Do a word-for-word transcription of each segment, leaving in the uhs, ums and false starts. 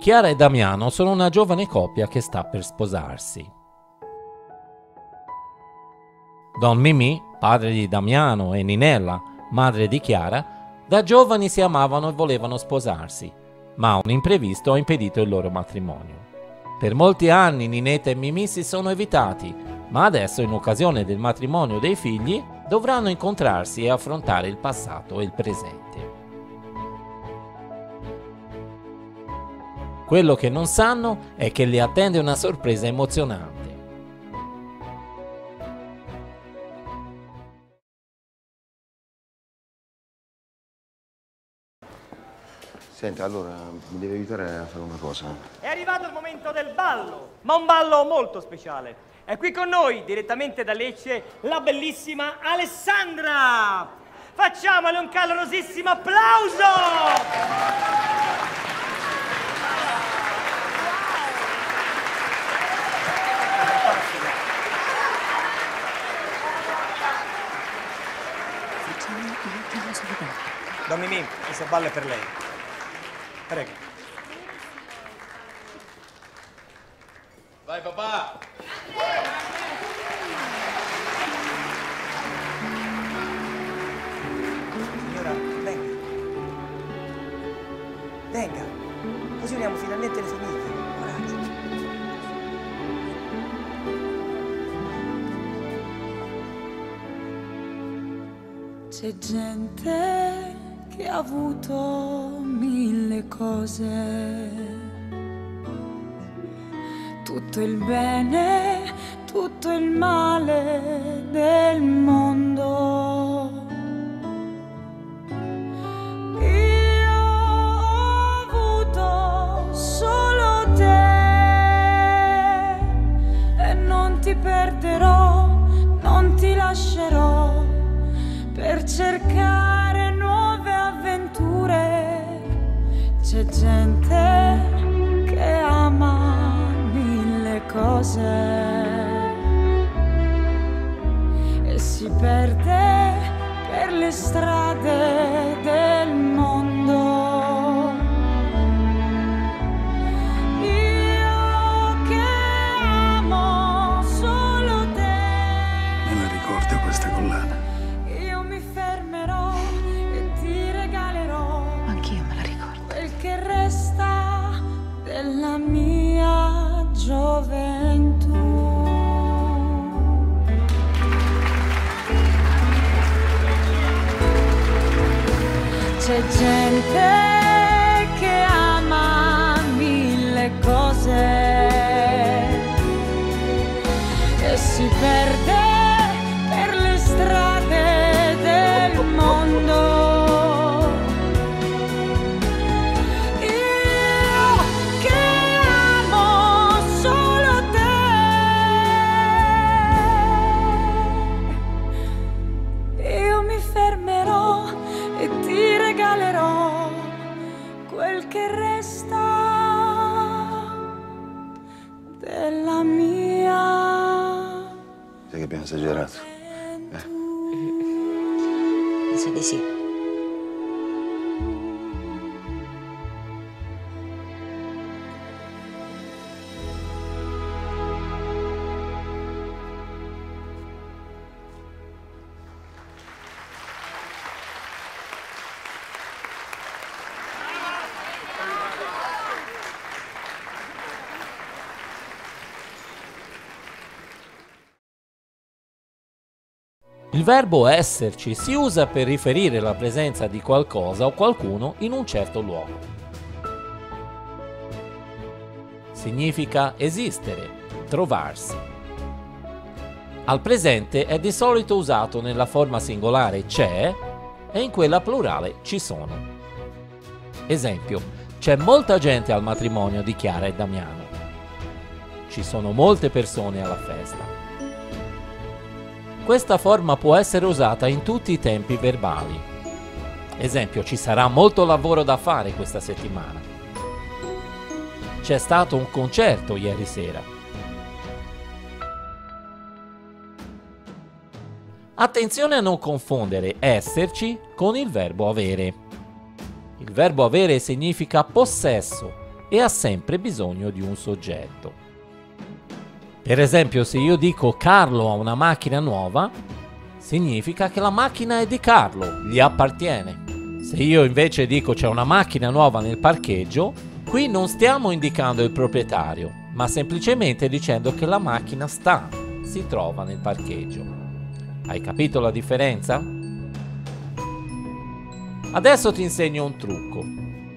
Chiara e Damiano sono una giovane coppia che sta per sposarsi. Don Mimì, padre di Damiano, e Ninella, madre di Chiara, da giovani si amavano e volevano sposarsi, ma un imprevisto ha impedito il loro matrimonio. Per molti anni Ninetta e Mimì si sono evitati, ma adesso, in occasione del matrimonio dei figli, dovranno incontrarsi e affrontare il passato e il presente. Quello che non sanno è che li attende una sorpresa emozionante. Senta, allora, mi deve aiutare a fare una cosa. È arrivato il momento del ballo, ma un ballo molto speciale. È qui con noi, direttamente da Lecce, la bellissima Alessandra! Facciamole un calorosissimo applauso! Don Mimì, questo ballo è per lei. Prego. Vai papà! Signora, venga. Venga. Così uniamo finalmente le famiglie. Coraggio. C'è gente che ha avuto mille cose, tutto il bene, tutto il male del mondo. Io ho avuto solo te e non ti perderò, non ti lascerò per cercare nuove avventure. C'è gente che ama mille cose e si perde per le strade del mondo. Io che amo solo te. Me la ricordo questa collana? Io mi fermerò e ti regalerò. Anch'io me la ricordo. Quel che resta della mia gioventù. C'è gente che ama mille cose e si perde per le strade del mondo. Io che amo solo te, io mi fermerò e ti regalerò quel che resta della mia. Sai che abbiamo esagerato? Mi sa di sì. Il verbo esserci si usa per riferire la presenza di qualcosa o qualcuno in un certo luogo. Significa esistere, trovarsi. Al presente è di solito usato nella forma singolare c'è e in quella plurale ci sono. Esempio, c'è molta gente al matrimonio di Chiara e Damiano. Ci sono molte persone alla festa. Questa forma può essere usata in tutti i tempi verbali. Esempio, ci sarà molto lavoro da fare questa settimana. C'è stato un concerto ieri sera. Attenzione a non confondere esserci con il verbo avere. Il verbo avere significa possesso e ha sempre bisogno di un soggetto. Per esempio, se io dico Carlo ha una macchina nuova, significa che la macchina è di Carlo, gli appartiene. Se io invece dico c'è una macchina nuova nel parcheggio, qui non stiamo indicando il proprietario, ma semplicemente dicendo che la macchina sta, si trova nel parcheggio. Hai capito la differenza? Adesso ti insegno un trucco.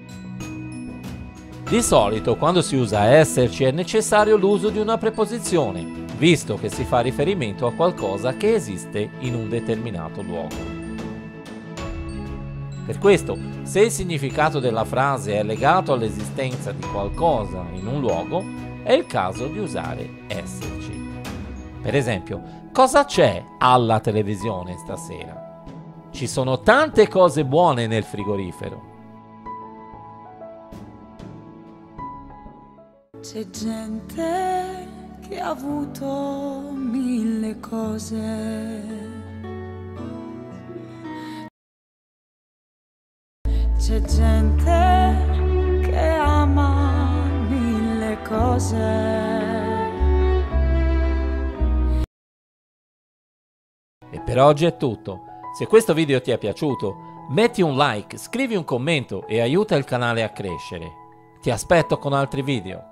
Di solito quando si usa esserci è necessario l'uso di una preposizione, visto che si fa riferimento a qualcosa che esiste in un determinato luogo. Per questo, se il significato della frase è legato all'esistenza di qualcosa in un luogo, è il caso di usare esserci. Per esempio, cosa c'è alla televisione stasera? Ci sono tante cose buone nel frigorifero. C'è gente che ha avuto mille cose. C'è gente che ama mille cose. E per oggi è tutto. Se questo video ti è piaciuto, metti un like, scrivi un commento e aiuta il canale a crescere. Ti aspetto con altri video.